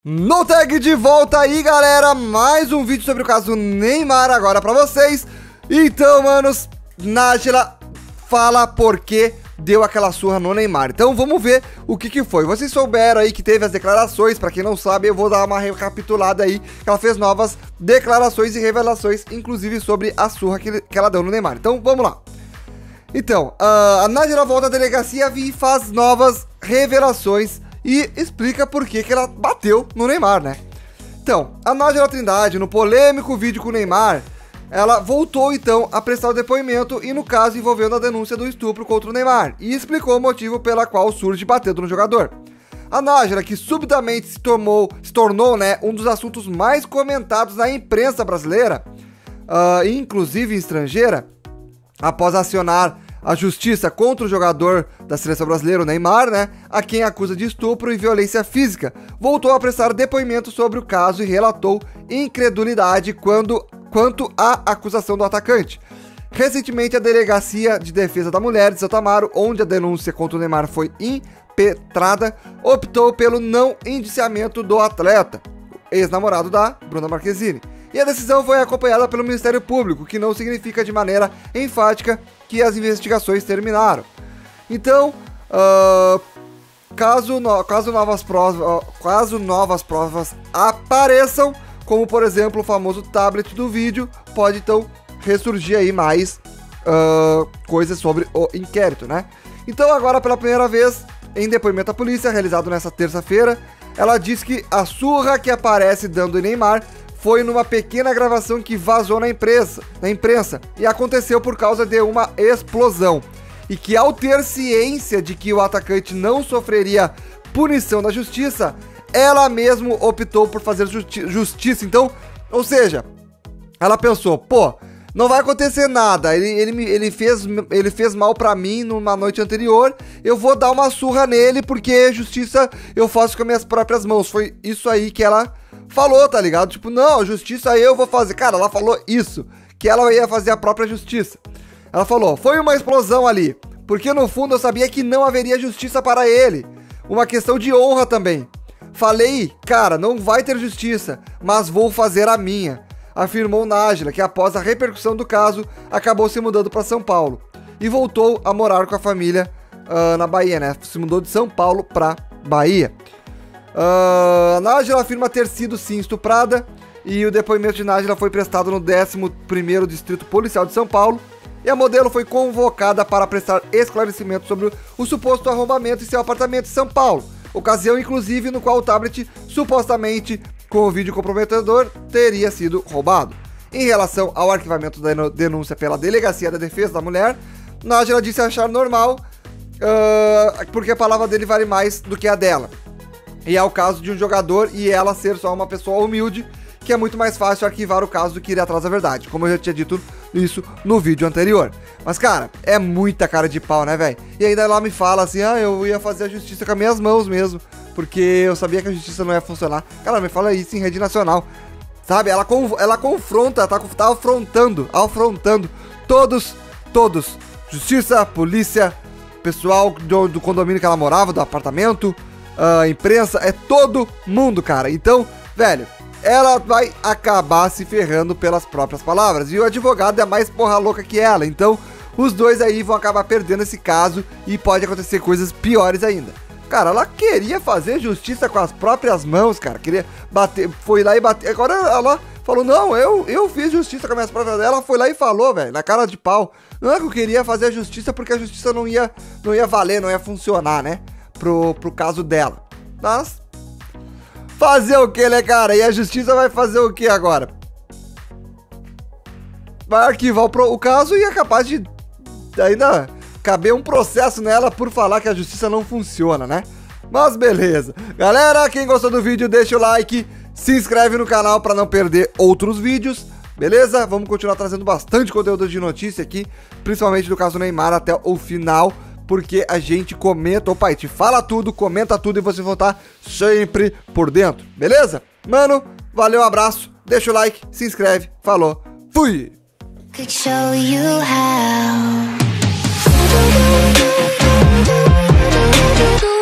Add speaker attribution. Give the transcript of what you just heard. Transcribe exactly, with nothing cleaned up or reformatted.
Speaker 1: No Tag de volta aí, galera, mais um vídeo sobre o caso Neymar agora pra vocês. Então, manos, Nájila fala por que deu aquela surra no Neymar. Então vamos ver o que que foi. Vocês souberam aí que teve as declarações, pra quem não sabe eu vou dar uma recapitulada aí. Ela fez novas declarações e revelações, inclusive sobre a surra que, que ela deu no Neymar. Então vamos lá. Então, a Nájila volta à delegacia e faz novas revelações e explica por que que ela bateu no Neymar, né? Então, a Nájila Trindade, no polêmico vídeo com o Neymar, ela voltou então a prestar o depoimento e no caso envolvendo a denúncia do estupro contra o Neymar e explicou o motivo pela qual surge batendo no jogador. A Nájila, que subitamente se tornou, se tornou né, um dos assuntos mais comentados na imprensa brasileira, uh, inclusive estrangeira, após acionar a justiça contra o jogador da seleção brasileira, o Neymar, né, a quem acusa de estupro e violência física, voltou a prestar depoimento sobre o caso e relatou incredulidade quando, quanto à acusação do atacante. Recentemente, a Delegacia de Defesa da Mulher de Santo Amaro, onde a denúncia contra o Neymar foi impetrada, optou pelo não indiciamento do atleta, ex-namorado da Bruna Marquezine. E a decisão foi acompanhada pelo Ministério Público, que não significa de maneira enfática que as investigações terminaram. Então, uh, caso, no, caso, novas provas, uh, caso novas provas apareçam, como por exemplo o famoso tablet do vídeo, pode então ressurgir aí mais uh, coisas sobre o inquérito, né? Então agora pela primeira vez, em depoimento à polícia, realizado nessa terça-feira, ela diz que a surra que aparece dando em Neymar foi numa pequena gravação que vazou na imprensa, na imprensa e aconteceu por causa de uma explosão. E que ao ter ciência de que o atacante não sofreria punição da justiça, ela mesmo optou por fazer justi justiça. Então, ou seja, ela pensou, pô, não vai acontecer nada, ele, ele, ele, fez, ele fez mal pra mim numa noite anterior, eu vou dar uma surra nele porque justiça eu faço com as minhas próprias mãos. Foi isso aí que ela falou, tá ligado? Tipo, não, justiça eu vou fazer. Cara, ela falou isso, que ela ia fazer a própria justiça. Ela falou, foi uma explosão ali, porque no fundo eu sabia que não haveria justiça para ele. Uma questão de honra também. Falei, cara, não vai ter justiça, mas vou fazer a minha, afirmou Nájila, que após a repercussão do caso, acabou se mudando para São Paulo e voltou a morar com a família uh, na Bahia, né? Se mudou de São Paulo para Bahia. Uh, a Nájila afirma ter sido sim estuprada e o depoimento de Nájila foi prestado no décimo primeiro Distrito Policial de São Paulo e a modelo foi convocada para prestar esclarecimento sobre o, o suposto arrombamento em seu apartamento em São Paulo, ocasião inclusive no qual o tablet supostamente com o vídeo comprometedor teria sido roubado. Em relação ao arquivamento da denúncia pela Delegacia da Defesa da Mulher, Nájila disse achar normal uh, porque a palavra dele vale mais do que a dela. E é o caso de um jogador e ela ser só uma pessoa humilde, que é muito mais fácil arquivar o caso do que ir atrás da verdade, como eu já tinha dito isso no vídeo anterior. Mas, cara, é muita cara de pau, né, velho? E ainda ela me fala assim, ah, eu ia fazer a justiça com as minhas mãos mesmo, porque eu sabia que a justiça não ia funcionar. Cara, me fala isso em rede nacional, sabe? Ela, ela confronta, tá, tá afrontando, afrontando todos, todos. Justiça, polícia, pessoal do, do condomínio que ela morava, do apartamento, a imprensa, é todo mundo, cara. Então, velho, ela vai acabar se ferrando pelas próprias palavras. E o advogado é mais porra louca que ela. Então, os dois aí vão acabar perdendo esse caso e pode acontecer coisas piores ainda. Cara, ela queria fazer justiça com as próprias mãos, cara. Queria bater, foi lá e bateu. Agora ela falou, não, eu, eu fiz justiça com as minhas próprias mãos. Ela foi lá e falou, velho, na cara de pau. Não é que eu queria fazer a justiça porque a justiça não ia, não ia valer, não ia funcionar, né? Pro, pro caso dela. Mas fazer o que, né, cara? E a justiça vai fazer o que agora? Vai arquivar o, pro, o caso e é capaz de ainda caber um processo nela por falar que a justiça não funciona, né? Mas beleza. Galera, quem gostou do vídeo, deixa o like, se inscreve no canal para não perder outros vídeos. Beleza? Vamos continuar trazendo bastante conteúdo de notícia aqui, principalmente do caso Neymar até o final, porque a gente comenta, opa, a gente fala tudo, comenta tudo e vocês vão estar sempre por dentro, beleza? Mano, valeu, um abraço, deixa o like, se inscreve, falou, fui! Could show you how.